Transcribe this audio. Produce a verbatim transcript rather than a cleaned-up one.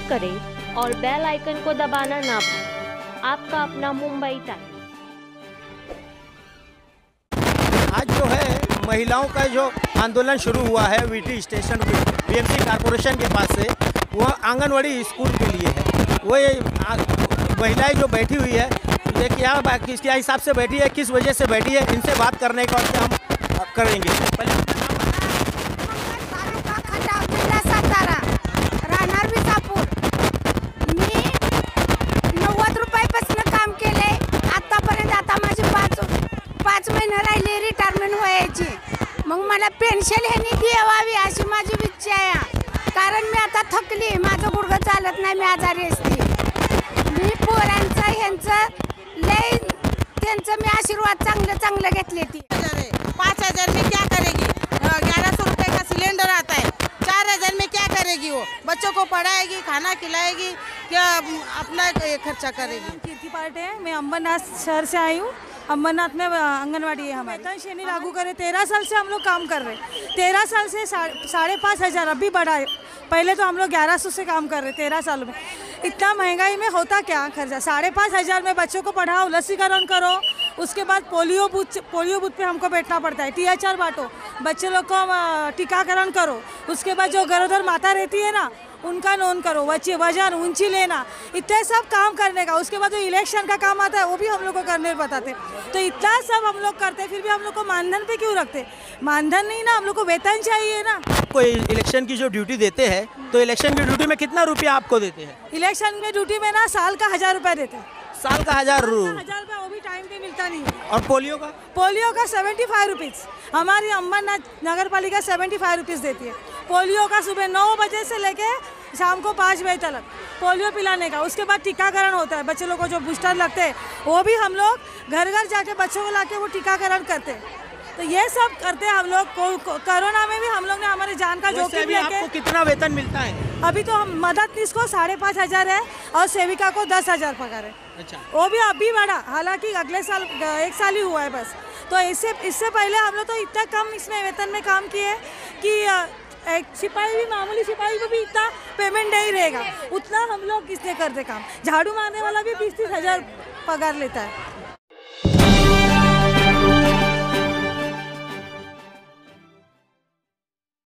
करें और bell icon को दबाना ना भूलें। आपका अपना मुंबई टाइम्स। आज जो है महिलाओं का जो आंदोलन शुरू हुआ है वीटी स्टेशन बीएमसी कॉरपोरेशन के पास से, वह आंगनवाड़ी स्कूल के लिए है। वो ये महिलाएं जो बैठी हुई है, ये क्या क्या हिसाब से बैठी है, किस वजह से बैठी है, इनसे बात करने का और हम करेंगे। राहणार विजापूर। मी नव्वद रुपयापासून काम केले आतापर्यंत। आता माझी पाच पाच महिने राहिले रिटायरमेंट व्हायची। मग मला पेन्शन ह्यांनी द्यावी अशी माझी इच्छा आहे, कारण मी आता थकली, माझं गुडघं चालत नाही, मी आजारी असते। मी पोरांचं ह्यांचं लय त्यांचं मी आशीर्वाद चांगलं चांगलं घेतले। ती पाँच हजार में क्या करेगी? ग्यारह सौ रुपये का सिलेंडर आता है, चार हजार में क्या करेगी? वो बच्चों को पढ़ाएगी, खाना खिलाएगी, क्या अपना खर्चा करेगी? कीर्ति पार्ट है, मैं अंबरनाथ शहर से आई हूँ। अंबरनाथ में आंगनवाड़ी है हमारी। वेतन श्रेणी लागू करे, तेरह साल से हम लोग काम कर रहे हैं। तेरह साल से साढ़े पाँच हज़ार अभी बढ़ा है। पहले तो हम लोग ग्यारह सौ से काम कर रहे तेरह साल में। इतना महंगाई में होता क्या खर्चा? साढ़े पाँच हज़ार में बच्चों को पढ़ाओ, लसीकरण करो, उसके बाद पोलियो बूथ पोलियो बूथ पे हमको बैठना पड़ता है, टी एच आर बांटो, बच्चे लोग को टीकाकरण करो, उसके बाद जो गरोदर माता रहती है ना उनका नोन करो, बच्चे वजन ऊंची लेना, इतने सब काम करने का। उसके बाद जो इलेक्शन का काम आता है वो भी हम लोग को करने बताते। तो इतना सब हम लोग करते, फिर भी हम लोग को मानधन पे क्यों रखते? मानधन नहीं ना, हम लोग को वेतन चाहिए ना। कोई इलेक्शन की जो ड्यूटी देते हैं, तो इलेक्शन की ड्यूटी में कितना रुपया आपको देते हैं? इलेक्शन में ड्यूटी में ना साल का हजार रुपया देते हैं। साल का हजार रुपये? हजार रुपया वो भी टाइम पे मिलता नहीं है। और पोलियो का? पोलियो का सेवेंटी फाइव रुपीज़ हमारी अंबरनाथ नगर पालिका सेवेंटी फाइव रुपीज़ देती है। पोलियो का सुबह नौ बजे से लेके शाम को पाँच बजे तक पोलियो पिलाने का। उसके बाद टीकाकरण होता है, बच्चे लोगों को जो बूस्टर लगते हैं वो भी हम लोग घर घर जाके बच्चों को लाके वो टीकाकरण करते हैं। तो ये सब करते हैं हम लोग। कोरोना में भी हम लोग ने हमारी जान का जोखिम लेके। आपको कितना वेतन मिलता है? अभी तो हम मददनीश को साढ़े पाँच हज़ार है और सेविका को दस हज़ार पगार है। अच्छा। वो भी अभी बढ़ा, हालांकि अगले साल एक साल ही हुआ है बस। तो इससे इससे पहले हम लोग तो इतना कम इसमें वेतन में काम किए कि एक सिपाही भी, मामूली सिपाही को भी इतना पेमेंट नहीं रहेगा, उतना हम लोग किसने करते काम। झाड़ू मारने वाला भी बीस तीस हज़ार पगार लेता है।